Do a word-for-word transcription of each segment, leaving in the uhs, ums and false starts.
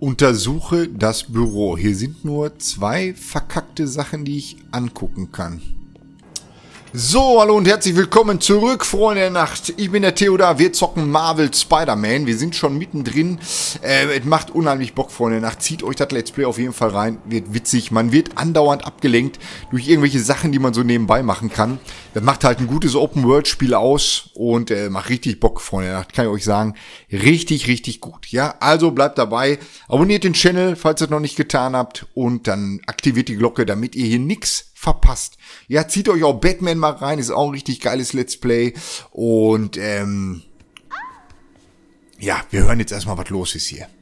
Untersuche das Büro. Hier sind nur zwei verkackte Sachen, die ich angucken kann. So, hallo und herzlich willkommen zurück, Freunde der Nacht. Ich bin der Theodor, wir zocken Marvel Spider-Man. Wir sind schon mittendrin. Äh, es macht unheimlich Bock, Freunde der Nacht. Zieht euch das Let's Play auf jeden Fall rein. Wird witzig. Man wird andauernd abgelenkt durch irgendwelche Sachen, die man so nebenbei machen kann. Das macht halt ein gutes Open-World-Spiel aus und äh, macht richtig Bock, Freunde der Nacht. Kann ich euch sagen. Richtig, richtig gut. Ja, also bleibt dabei. Abonniert den Channel, falls ihr es noch nicht getan habt. Und dann aktiviert die Glocke, damit ihr hier nichts verpasst. Ja, zieht euch auch Batman mal rein, ist auch ein richtig geiles Let's Play. Und, ähm, ja, wir hören jetzt erstmal, was los ist hier.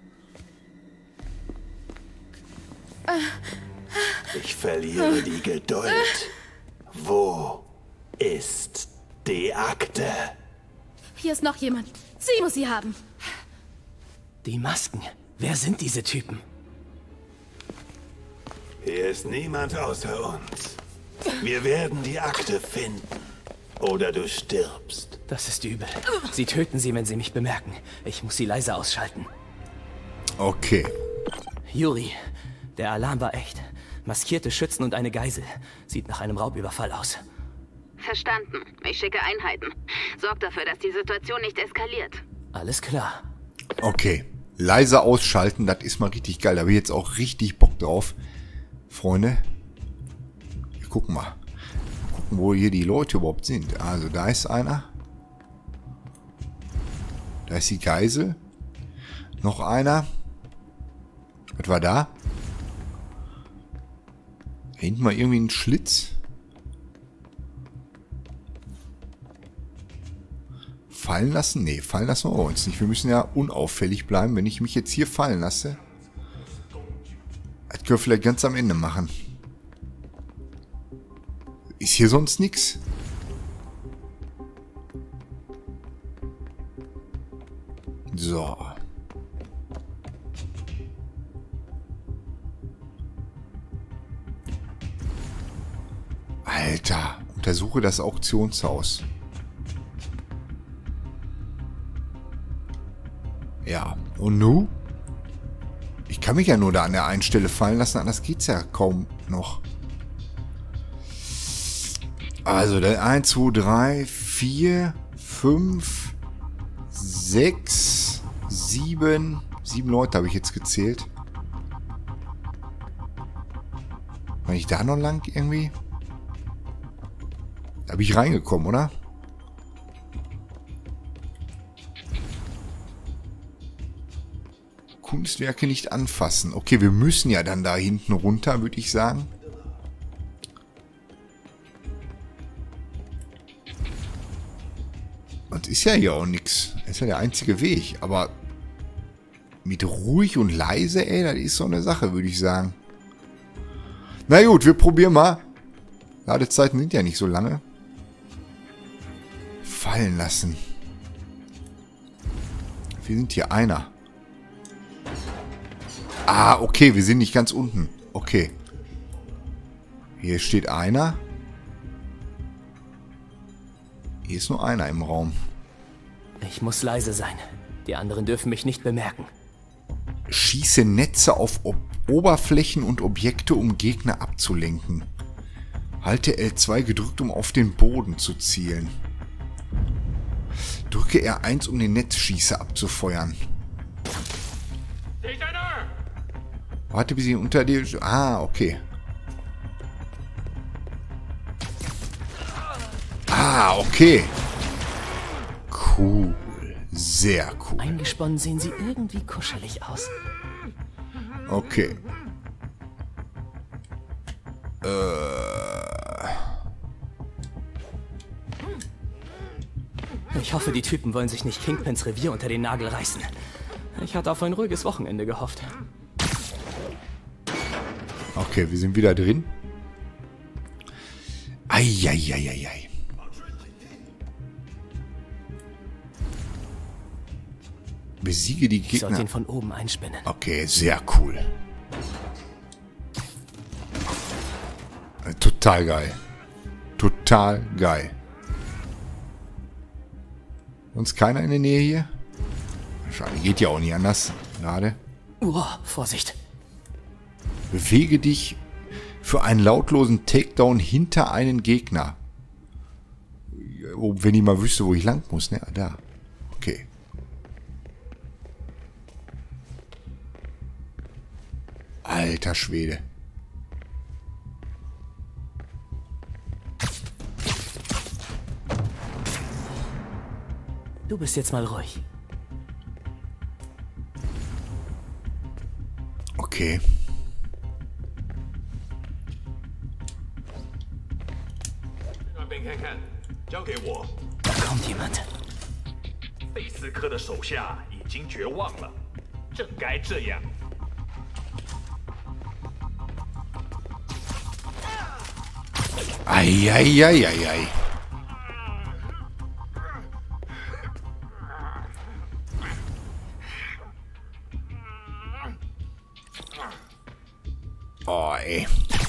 Ich verliere die Geduld. Wo ist die Akte? Hier ist noch jemand. Sie muss sie haben. Die Masken. Wer sind diese Typen? Hier ist niemand außer uns. Wir werden die Akte finden. Oder du stirbst. Das ist übel. Sie töten sie, wenn sie mich bemerken. Ich muss sie leise ausschalten. Okay. Yuri, der Alarm war echt. Maskierte Schützen und eine Geisel. Sieht nach einem Raubüberfall aus. Verstanden. Ich schicke Einheiten. Sorg dafür, dass die Situation nicht eskaliert. Alles klar. Okay. Leise ausschalten, das ist mal richtig geil. Da habe ich jetzt auch richtig Bock drauf. Freunde. Wir gucken mal. Gucken, wo hier die Leute überhaupt sind. Also, da ist einer. Da ist die Geisel. Noch einer. Was war da? Da hinten mal irgendwie ein Schlitz. Fallen lassen? Nee, fallen lassen wir uns nicht. Wir müssen ja unauffällig bleiben. Wenn ich mich jetzt hier fallen lasse, das können wir vielleicht ganz am Ende machen. Ist hier sonst nichts? So. Alter, untersuche das Auktionshaus. Ja, und nu? Ich kann mich ja nur da an der einen Stelle fallen lassen, anders geht's ja kaum noch. Also, der eins, zwei, drei, vier, fünf, sechs, sieben, sieben Leute habe ich jetzt gezählt. War ich da noch lang irgendwie? Da bin ich reingekommen, oder? Kunstwerke nicht anfassen. Okay, wir müssen ja dann da hinten runter, würde ich sagen. Und ist ja hier auch nichts. Das ist ja der einzige Weg. Aber mit ruhig und leise, ey, das ist so eine Sache, würde ich sagen. Na gut, wir probieren mal. Ladezeiten sind ja nicht so lange. Fallen lassen. Wir sind hier einer. Ah, okay, wir sind nicht ganz unten. Okay. Hier steht einer. Hier ist nur einer im Raum. Ich muss leise sein. Die anderen dürfen mich nicht bemerken. Schieße Netze auf Ob- Oberflächen und Objekte, um Gegner abzulenken. Halte L zwei gedrückt, um auf den Boden zu zielen. Drücke R eins, um den Netzschießer abzufeuern. Warte, bis sie unter dir... Ah, okay. Ah, okay. Cool. Sehr cool. Eingesponnen sehen sie irgendwie kuschelig aus. Okay. Äh... Ich hoffe, die Typen wollen sich nicht Kingpins Revier unter den Nagel reißen. Ich hatte auf ein ruhiges Wochenende gehofft. Okay, wir sind wieder drin. Eieieiei. Besiege die Ich sollte Gegner. ihn von oben einspinnen. Okay, sehr cool. Total geil. Total geil. Sonst keiner in der Nähe hier? Schade, geht ja auch nicht anders. Gerade. Uah, Vorsicht. Bewege dich für einen lautlosen Takedown hinter einen Gegner. Oh, wenn ich mal wüsste, wo ich lang muss, ne? Da. Okay. Alter Schwede. Du bist jetzt mal ruhig. Okay. Da kommt jemand. 贝斯科的手下已经绝望了，正该这样。 Eieieiei. Oh, ey.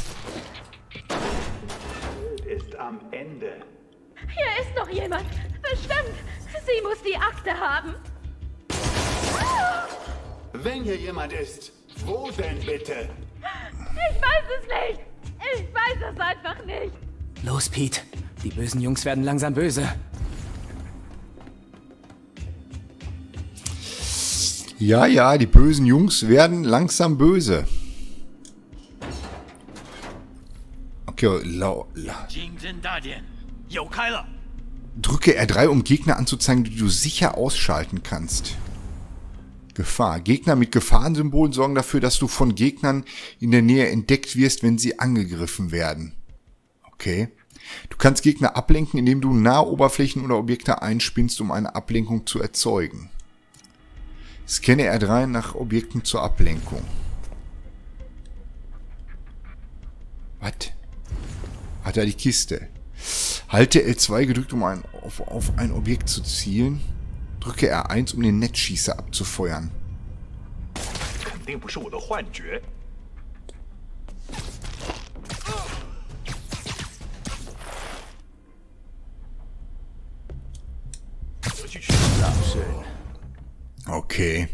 Ist am Ende. Hier ist noch jemand. Bestimmt. Sie muss die Akte haben. Wenn hier jemand ist, wo denn bitte? Ich weiß es nicht. Ich weiß es einfach nicht. Los, Pete. Die bösen Jungs werden langsam böse. Ja, ja, die bösen Jungs werden langsam böse. Okay, lau, la. Drücke R drei, um Gegner anzuzeigen, die du sicher ausschalten kannst. Gefahr. Gegner mit Gefahrensymbolen sorgen dafür, dass du von Gegnern in der Nähe entdeckt wirst, wenn sie angegriffen werden. Okay. Du kannst Gegner ablenken, indem du nahe Oberflächen oder Objekte einspinnst, um eine Ablenkung zu erzeugen. Scanne R drei nach Objekten zur Ablenkung. Was? Hat er die Kiste? Halte L zwei gedrückt, um ein, auf, auf ein Objekt zu zielen. Drücke R eins, um den Netzschießer abzufeuern. Okay.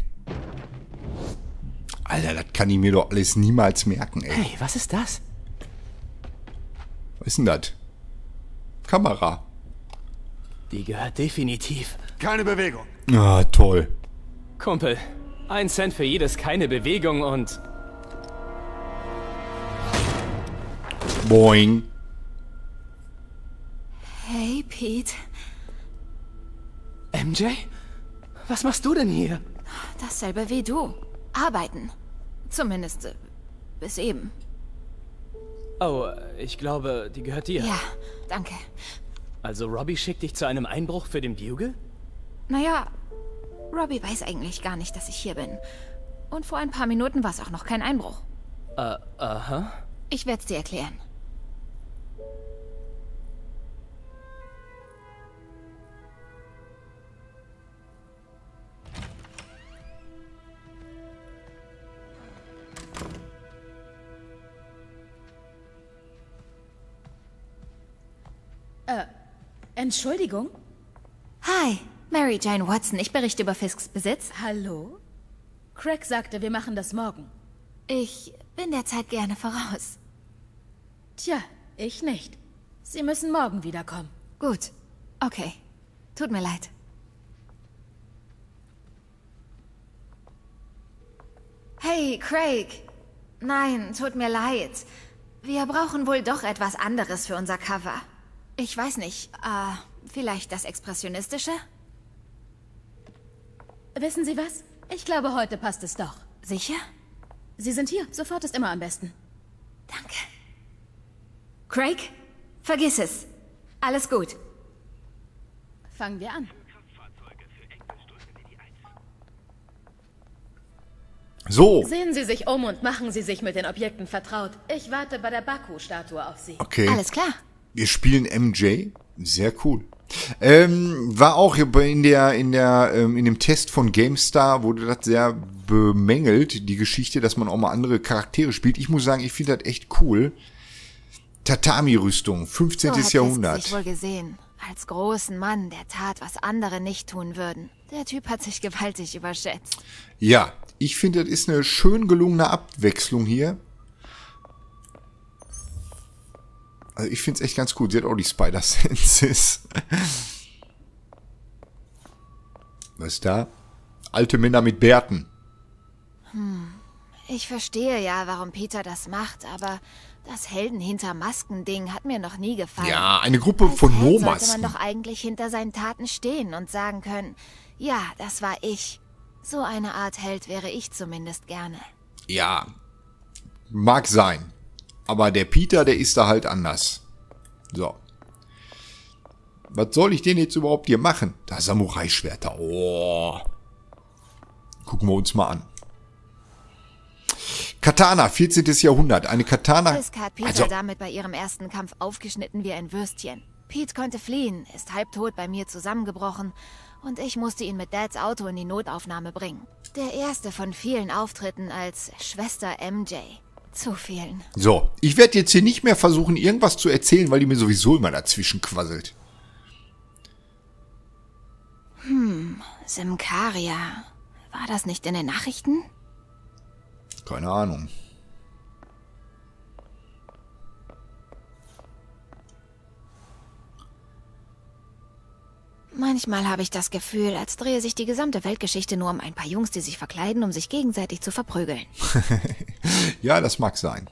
Alter, das kann ich mir doch alles niemals merken, ey. Hey, was ist das? Was ist denn das? Kamera. Die gehört definitiv. Keine Bewegung. Ah, toll. Kumpel, ein Cent für jedes keine Bewegung und... Boing. Hey, Pete. M J? Was machst du denn hier? Dasselbe wie du. Arbeiten. Zumindest äh, bis eben. Oh, ich glaube, die gehört dir. Ja, danke. Also Robbie schickt dich zu einem Einbruch für den Bugle? Naja, Robbie weiß eigentlich gar nicht, dass ich hier bin. Und vor ein paar Minuten war es auch noch kein Einbruch. Äh, aha. Ich werde es dir erklären. Äh, Entschuldigung? Hi, Mary Jane Watson. Ich berichte über Fisks Besitz. Hallo? Craig sagte, wir machen das morgen. Ich bin der Zeit gerne voraus. Tja, ich nicht. Sie müssen morgen wiederkommen. Gut. Okay. Tut mir leid. Hey, Craig. Nein, tut mir leid. Wir brauchen wohl doch etwas anderes für unser Cover. Ich weiß nicht. Äh, vielleicht das Expressionistische? Wissen Sie was? Ich glaube, heute passt es doch. Sicher? Sie sind hier. Sofort ist immer am besten. Danke. Craig? Vergiss es. Alles gut. Fangen wir an. So. Sehen Sie sich um und machen Sie sich mit den Objekten vertraut. Ich warte bei der Baku-Statue auf Sie. Okay. Alles klar. Wir spielen M J. Sehr cool. Ähm, war auch in der, in der, ähm, in dem Test von GameStar wurde das sehr bemängelt, die Geschichte, dass man auch mal andere Charaktere spielt. Ich muss sagen, ich finde das echt cool. Tatami-Rüstung, fünfzehntes So hat Jahrhundert. Fisk sich wohl gesehen. Als großen Mann, der tat, was andere nicht tun würden. Der Typ hat sich gewaltig überschätzt. Ja, Ich finde, das ist eine schön gelungene Abwechslung hier. Also ich finde es echt ganz cool. Sie hat auch die Spider-Senses. Was ist da? Alte Männer mit Bärten. Hm. Ich verstehe ja, warum Peter das macht, aber das Helden hinter Masken-Ding hat mir noch nie gefallen. Ja, eine Gruppe Als von Held No-Masken. sollte man doch eigentlich hinter seinen Taten stehen und sagen können, ja, das war ich. So eine Art Held wäre ich zumindest gerne. Ja, mag sein. Aber der Peter, der ist da halt anders. So. Was soll ich denn jetzt überhaupt hier machen? Da Samurai-Schwerter. Oh. Gucken wir uns mal an. Katana, vierzehntes Jahrhundert. Eine Katana... Fisk hat Peter Also, damit bei ihrem ersten Kampf aufgeschnitten wie ein Würstchen. Pete konnte fliehen, ist halbtot bei mir zusammengebrochen und ich musste ihn mit Dads Auto in die Notaufnahme bringen. Der erste von vielen Auftritten als Schwester M J. Zu vielen. so, ich werde jetzt hier nicht mehr versuchen, irgendwas zu erzählen, weil die mir sowieso immer dazwischen quasselt. Hm, Symkaria. War das nicht in den Nachrichten? Keine Ahnung. Manchmal habe ich das Gefühl, als drehe sich die gesamte Weltgeschichte nur um ein paar Jungs, die sich verkleiden, um sich gegenseitig zu verprügeln. Ja, das mag sein.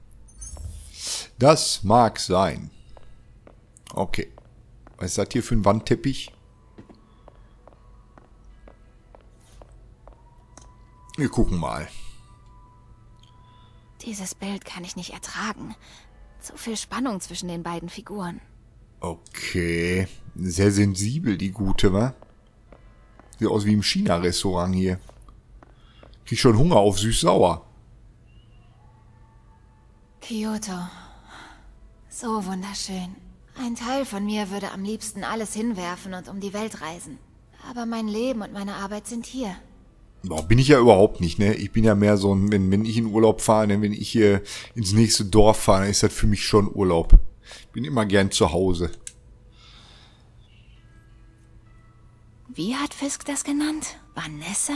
Das mag sein. Okay. Was ist das hier für ein Wandteppich? Wir gucken mal. Dieses Bild kann ich nicht ertragen. Zu viel Spannung zwischen den beiden Figuren. Okay. Sehr sensibel, die Gute, wa? Sieht aus wie im China-Restaurant hier. Krieg schon Hunger auf süß-sauer. Kyoto. So wunderschön. Ein Teil von mir würde am liebsten alles hinwerfen und um die Welt reisen. Aber mein Leben und meine Arbeit sind hier. Boah, bin ich ja überhaupt nicht, ne? Ich bin ja mehr so ein, wenn, wenn ich in Urlaub fahre, ne? Wenn ich hier ins nächste Dorf fahre, dann ist das für mich schon Urlaub. Bin immer gern zu Hause. Wie hat Fisk das genannt? Vanessa?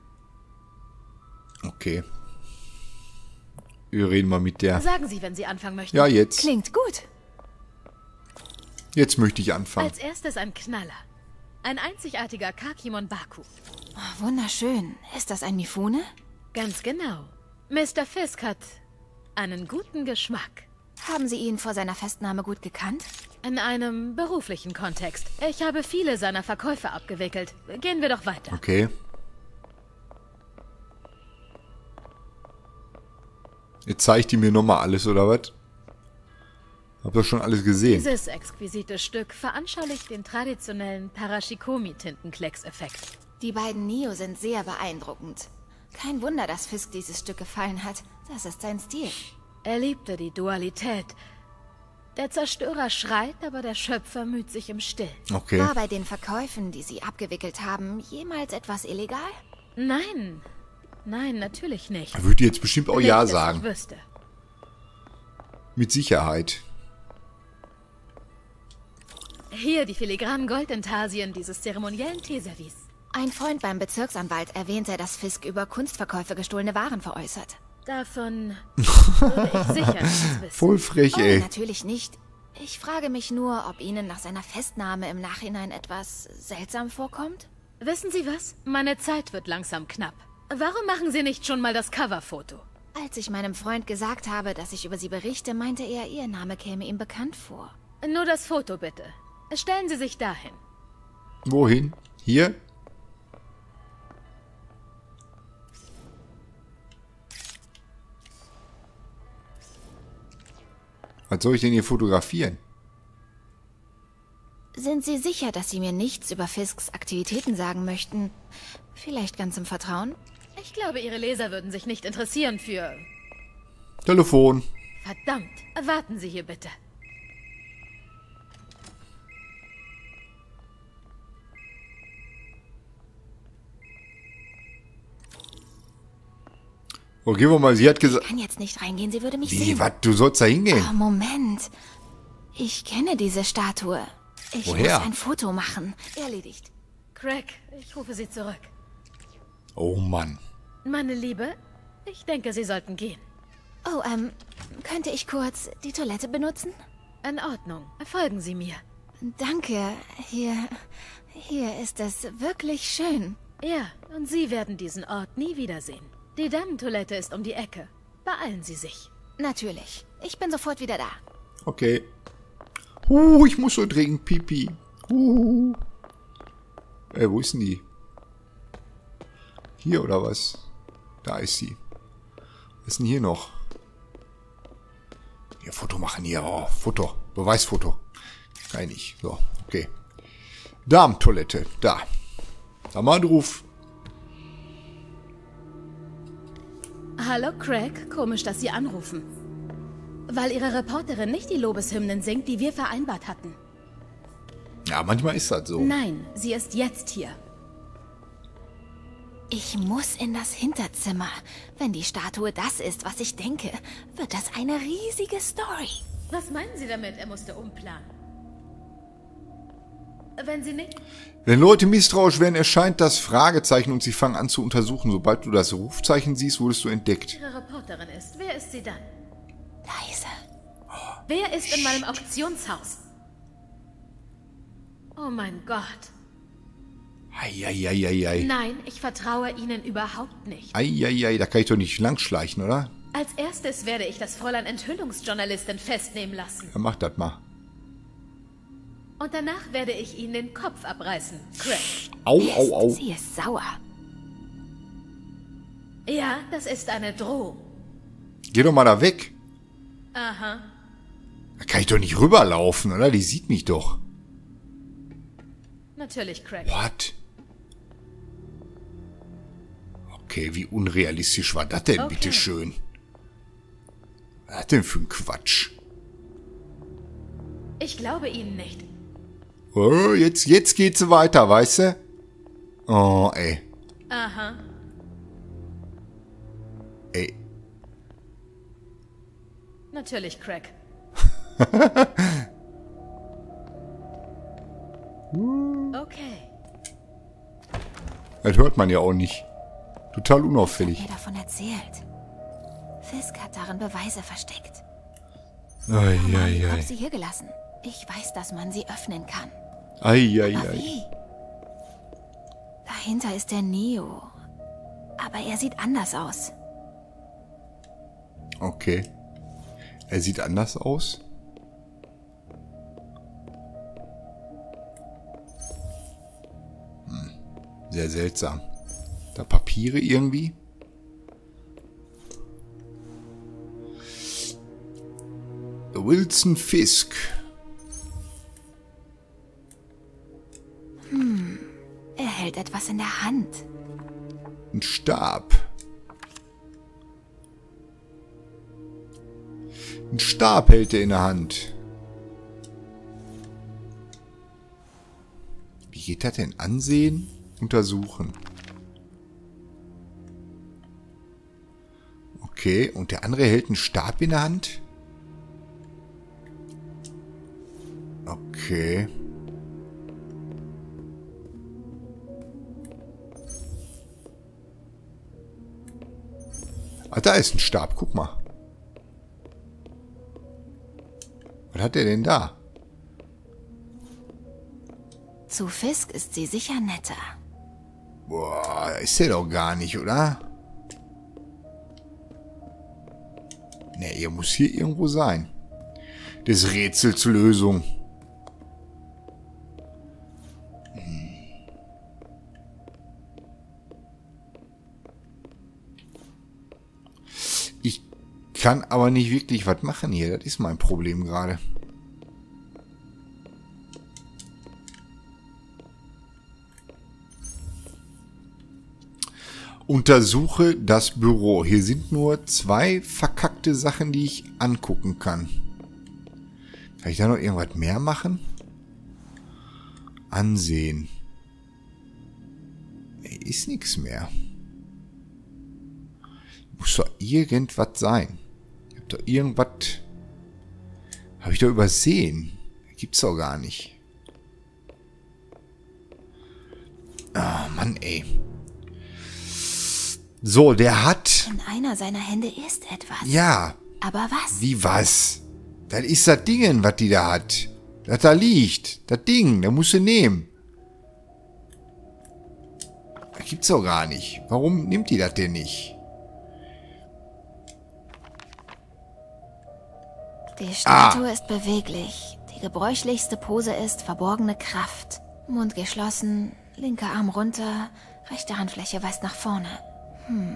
Okay. Wir reden mal mit der. Sagen Sie, wenn Sie anfangen möchten. Ja, jetzt. Klingt gut. Jetzt möchte ich anfangen. Als erstes ein Knaller. Ein einzigartiger Kakimon Baku. Oh, wunderschön. Ist das ein Mifune? Ganz genau. Mister Fisk hat einen guten Geschmack. Haben Sie ihn vor seiner Festnahme gut gekannt? In einem beruflichen Kontext. Ich habe viele seiner Verkäufe abgewickelt. Gehen wir doch weiter. Okay. Jetzt zeigt die mir nochmal alles, oder was? Hab doch schon alles gesehen. Dieses exquisite Stück veranschaulicht den traditionellen Parashikomi-Tintenklecks-Effekt. Die beiden Nio sind sehr beeindruckend. Kein Wunder, dass Fisk dieses Stück gefallen hat. Das ist sein Stil. Er liebte die Dualität. Der Zerstörer schreit, aber der Schöpfer müht sich im Stillen. Okay. War bei den Verkäufen, die Sie abgewickelt haben, jemals etwas illegal? Nein. Nein, natürlich nicht. Er würde jetzt bestimmt auch Nicht, Ja dass ich sagen. wüsste. Mit Sicherheit. Hier die filigranen Goldintarsien dieses zeremoniellen Teeservice. Ein Freund beim Bezirksanwalt erwähnte, dass Fisk über Kunstverkäufe gestohlene Waren veräußert. Davon würde ich sicher nichts wissen. Voll frech, Oh, ey. natürlich nicht. Ich frage mich nur, ob Ihnen nach seiner Festnahme im Nachhinein etwas seltsam vorkommt? Wissen Sie was? Meine Zeit wird langsam knapp. Warum machen Sie nicht schon mal das Coverfoto? Als ich meinem Freund gesagt habe, dass ich über Sie berichte, meinte er, Ihr Name käme ihm bekannt vor. Nur das Foto bitte. Stellen Sie sich dahin. Wohin? Hier? Was soll ich denn hier fotografieren? Sind Sie sicher, dass Sie mir nichts über Fisks Aktivitäten sagen möchten? Vielleicht ganz im Vertrauen? Ich glaube, Ihre Leser würden sich nicht interessieren für... Telefon. Verdammt, warten Sie hier bitte. Oh, gehen wir mal. Sie hat gesagt... Ich kann jetzt nicht reingehen, sie würde mich Wie, sehen. was? Du sollst da hingehen? Oh, Moment. Ich kenne diese Statue. Ich Woher? muss ein Foto machen. Erledigt. Craig, ich rufe Sie zurück. Oh Mann. Meine Liebe, ich denke, Sie sollten gehen. Oh, ähm, könnte ich kurz die Toilette benutzen? In Ordnung. Folgen Sie mir. Danke. Hier, hier ist es wirklich schön. Ja, und Sie werden diesen Ort nie wiedersehen. Die Damentoilette ist um die Ecke. Beeilen Sie sich. Natürlich. Ich bin sofort wieder da. Okay. Uh, ich muss so dringend pipi. Uh. Äh, wo ist denn die? Hier oder was? Da ist sie. Was ist denn hier noch? Hier, Foto machen hier. Oh, Foto. Beweisfoto. Kann ich nicht. So, okay. Damentoilette. Da. Da mal drauf. Hallo Craig, komisch, dass Sie anrufen. Weil Ihre Reporterin nicht die Lobeshymnen singt, die wir vereinbart hatten. Ja, manchmal ist das so. Nein, sie ist jetzt hier. Ich muss in das Hinterzimmer. Wenn die Statue das ist, was ich denke, wird das eine riesige Story. Was meinen Sie damit, er musste umplanen? Wenn Sie nicht... Wenn Leute misstrauisch werden, erscheint das Fragezeichen und sie fangen an zu untersuchen. Sobald du das Rufzeichen siehst, wurdest du entdeckt. Ihre Reporterin ist. Wer ist sie dann? Leise. Wer ist in meinem Auktionshaus? Oh mein Gott. Eieieiei. Nein, ich vertraue Ihnen überhaupt nicht. Eieiei, da kann ich doch nicht langschleichen, oder? Als erstes werde ich das Fräulein Enthüllungsjournalistin festnehmen lassen. Dann mach das mal. Und danach werde ich Ihnen den Kopf abreißen, Craig. Au, au, au. Sie ist sauer. Ja, das ist eine Drohung. Geh doch mal da weg. Aha. Da kann ich doch nicht rüberlaufen, oder? Die sieht mich doch. Natürlich, Craig. What? Okay, wie unrealistisch war das denn, Okay. bitteschön? Was ist das denn für ein Quatsch? Ich glaube Ihnen nicht. Oh, jetzt, jetzt geht's weiter, weißt du? Oh, ey. Aha. Ey. Natürlich, Craig. Okay. Das hört man ja auch nicht. Total unauffällig. Mir davon erzählt. Fisk hat darin Beweise versteckt. Ich Eieiei. habe sie hier gelassen. Ich weiß, dass man sie öffnen kann. Eieiei. Aber wie? Dahinter ist der Neo. Aber er sieht anders aus. Okay. Er sieht anders aus. Hm. Sehr seltsam. Da Papiere irgendwie. Wilson Fisk. Hm. Er hält etwas in der Hand. Ein Stab. Ein Stab hält er in der Hand. Wie geht das denn? Ansehen, untersuchen. Okay, und der andere hält einen Stab in der Hand? Okay. Ah, da ist ein Stab, guck mal. Was hat er denn da? Zu Fisk ist sie sicher netter. Boah, ist der doch gar nicht, oder? Ne, er muss hier irgendwo sein. Des Rätsels Lösung. Hm. Ich kann aber nicht wirklich was machen hier. Das ist mein Problem gerade. Untersuche das Büro. Hier sind nur zwei verkackte Sachen, die ich angucken kann. Kann ich da noch irgendwas mehr machen? Ansehen. Ist nichts mehr. Muss doch irgendwas sein. Ich hab doch irgendwas... Habe ich doch übersehen. Gibt's doch gar nicht. Ah, Mann, ey. So, der hat... In einer seiner Hände ist etwas. Ja. Aber was? Wie was? Das ist das Ding, was die da hat. Das da liegt. Das Ding, das musst du nehmen. Das gibt's doch gar nicht. Warum nimmt die das denn nicht? Die Statue ah. ist beweglich. Die gebräuchlichste Pose ist verborgene Kraft. Mund geschlossen, linker Arm runter, rechte Handfläche weist nach vorne. Hm.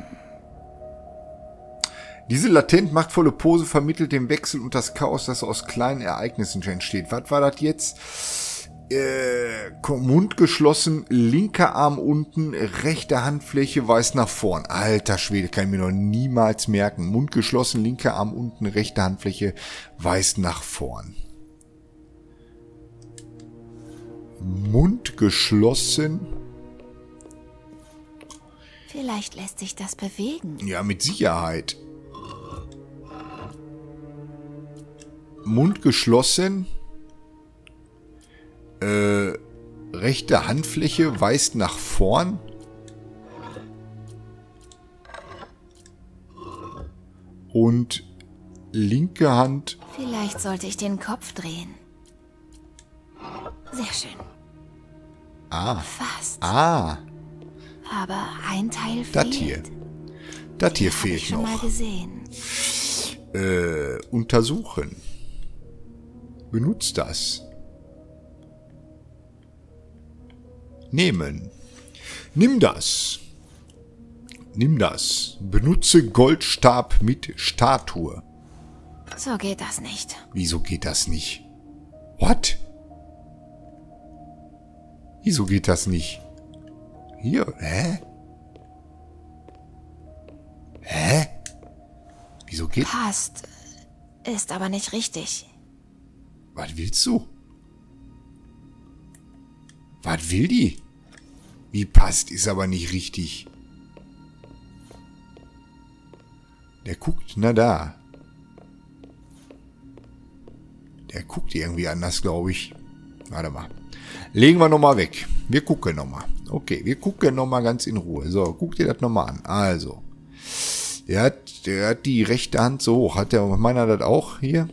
Diese latent machtvolle Pose vermittelt den Wechsel und das Chaos, das aus kleinen Ereignissen entsteht. Was war das jetzt? Äh, Mund geschlossen, linker Arm unten, rechte Handfläche weist nach vorn. Alter Schwede, kann ich mir noch niemals merken. Mund geschlossen, linker Arm unten, rechte Handfläche weist nach vorn. Mund geschlossen. Vielleicht lässt sich das bewegen. Ja, mit Sicherheit. Mund geschlossen. Äh, rechte Handfläche weist nach vorn. Und linke Hand. Vielleicht sollte ich den Kopf drehen. Sehr schön. Ah. Fast. Ah. Aber ein Teil fehlt. Das hier. Das hier Hab fehlt ich schon noch. mal gesehen. Äh, untersuchen. Benutzt das. Nehmen. Nimm das. Nimm das. Benutze Goldstab mit Statue. So geht das nicht. Wieso geht das nicht? What? Wieso geht das nicht? Hier, hä? Hä? Wieso geht... Passt. Ist aber nicht richtig. Was willst du? Was will die? Wie passt, ist aber nicht richtig. Der guckt, na da. Der guckt irgendwie anders, glaube ich. Warte mal. Legen wir nochmal weg. Wir gucken nochmal. Okay, wir gucken nochmal ganz in Ruhe. So, guck dir das nochmal an. Also. Der hat, der hat die rechte Hand so hoch. Hat der meiner das auch hier?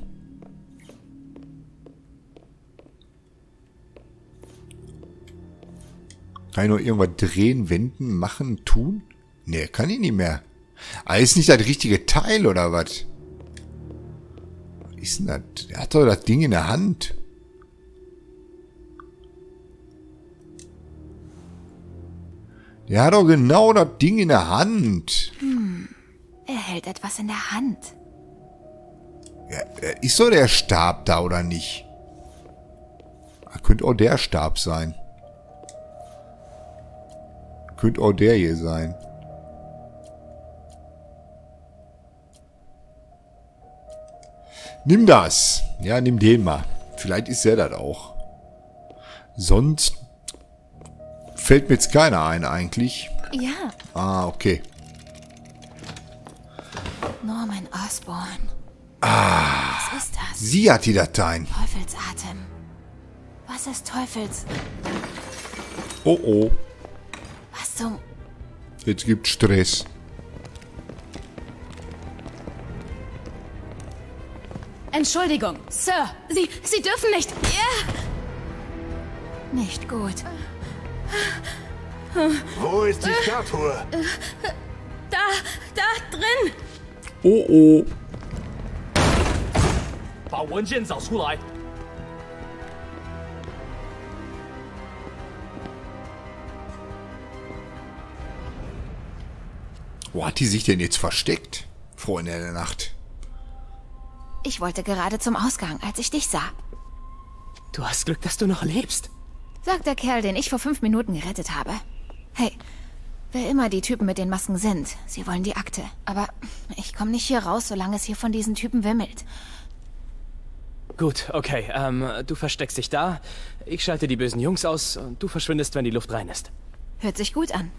Kann ich noch irgendwas drehen, wenden, machen, tun? Nee, kann ich nicht mehr. Ah, ist nicht das richtige Teil, oder was? Was ist denn das? Der hat doch das Ding in der Hand. Der hat doch genau das Ding in der Hand. Hm. Er hält etwas in der Hand. Ja, ist so der Stab da, oder nicht? Könnte auch der Stab sein. Könnte auch der hier sein. Nimm das. Ja, nimm den mal. Vielleicht ist er das auch. Sonst fällt mir jetzt keiner ein eigentlich. Ja. Ah, okay. Norman Osborn. Ah. Was ist das? Sie hat die Dateien. Teufelsatem. Was ist Teufels... Oh, oh. Was zum... Jetzt gibt's Stress. Entschuldigung, Sir. Sie, Sie dürfen nicht... Ja. Nicht gut. Wo ist die Statue? Da, da drin. Oh, oh. 把文件找出来。 Wo hat die sich denn jetzt versteckt, Freunde der Nacht? Ich wollte gerade zum Ausgang, als ich dich sah. Du hast Glück, dass du noch lebst. Sagt der Kerl, den ich vor fünf Minuten gerettet habe. Hey, wer immer die Typen mit den Masken sind, sie wollen die Akte. Aber ich komme nicht hier raus, solange es hier von diesen Typen wimmelt. Gut, okay. Ähm, du versteckst dich da. Ich schalte die bösen Jungs aus und du verschwindest, wenn die Luft rein ist. Hört sich gut an.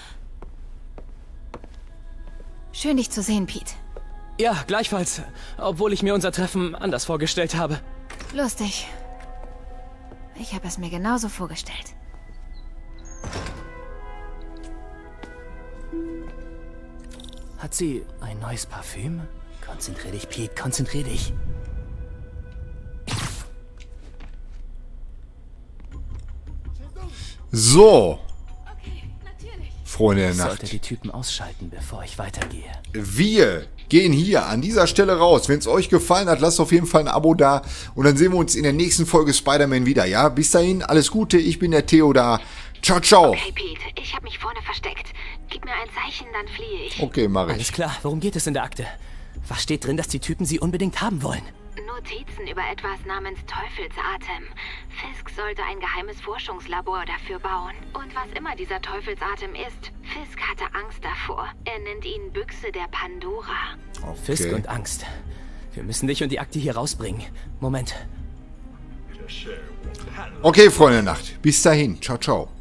Schön, dich zu sehen, Pete. Ja, gleichfalls. Obwohl ich mir unser Treffen anders vorgestellt habe. Lustig. Ich habe es mir genauso vorgestellt. Hat sie ein neues Parfüm? Konzentrier dich, Pete, konzentrier dich. So. Okay, natürlich. Freunde der Ich Nacht. sollte die Typen ausschalten, bevor ich weitergehe. Wir gehen hier an dieser Stelle raus. Wenn es euch gefallen hat, lasst auf jeden Fall ein Abo da. Und dann sehen wir uns in der nächsten Folge Spider-Man wieder. Ja, bis dahin, alles Gute. Ich bin der Theo da. Ciao, ciao. Okay, Pete, ich habe mich vorne versteckt. Gib mir ein Zeichen, dann fliehe ich. Okay, mach Alles ich. klar, worum geht es in der Akte? Was steht drin, dass die Typen sie unbedingt haben wollen? Notizen über etwas namens Teufelsatem. Fisk sollte ein geheimes Forschungslabor dafür bauen. Und was immer dieser Teufelsatem ist, Fisk hatte Angst davor. Er nennt ihn Büchse der Pandora. Fisk und Angst. Wir müssen dich und die Akte hier rausbringen. Moment. 这是我看了。 Okay, Freunde der Nacht. Bis dahin. Ciao, ciao.